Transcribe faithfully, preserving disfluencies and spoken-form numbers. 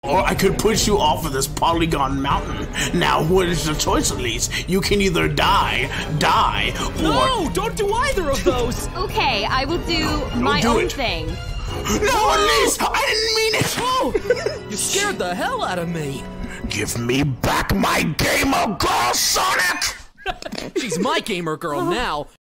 Or I could push you off of this polygon mountain. Now, what is the choice, Elise? You can either die, die, or... No, don't do either of those! Okay, I will do my do own it. thing. No, Elise! I didn't mean it! Oh, you scared the hell out of me. Give me back my gamer girl, Sonic! She's my gamer girl now.